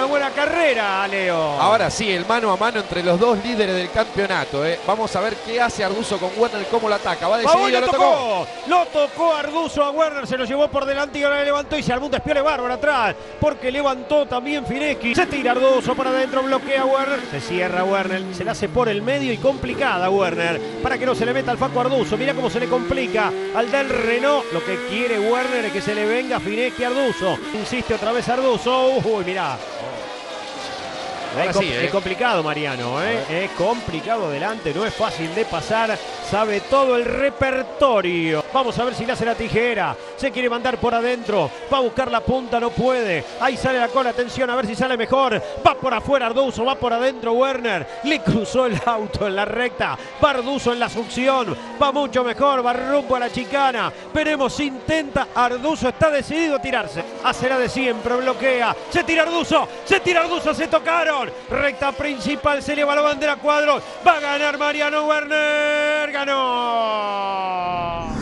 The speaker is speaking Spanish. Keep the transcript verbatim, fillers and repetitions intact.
una buena carrera, Leo. Ahora sí, el mano a mano entre los dos líderes del campeonato. ¿eh? Vamos a ver qué hace Arduzo con Werner, cómo lo ataca. Va decidido, lo lo tocó. tocó. Lo tocó Arduzo a Werner, se lo llevó por delante y ahora le levantó y se armó un despiole bárbaro atrás. Porque levantó también Fineschi. Se tira Arduzo para adentro, bloquea a Werner. Se cierra Werner, se la hace por el medio y complicada Werner. Para que no se le meta al Facu Arduzo. Mira cómo se le complica al del Renault. Lo que quiere Werner es que se le venga Fineschi a Arduzo. Insiste otra vez Arduzo. Uy, mirá. Es, sí, eh. es complicado, Mariano, ¿eh? Es complicado delante, no es fácil de pasar. Sabe todo el repertorio. Vamos a ver si le hace la tijera. Se quiere mandar por adentro. Va a buscar la punta, no puede. Ahí sale la cola, atención, a ver si sale mejor. Va por afuera Arduzo, va por adentro Werner. Le cruzó el auto en la recta. Va Arduzo en la succión. Va mucho mejor, va rumbo a la chicana. Veremos si intenta. Arduzo está decidido a tirarse. Hace la de siempre, bloquea. Se tira Arduzo, se tira Arduzo, se tocaron. Recta principal, se eleva la bandera cuadros. Va a ganar Mariano Werner. Ganó.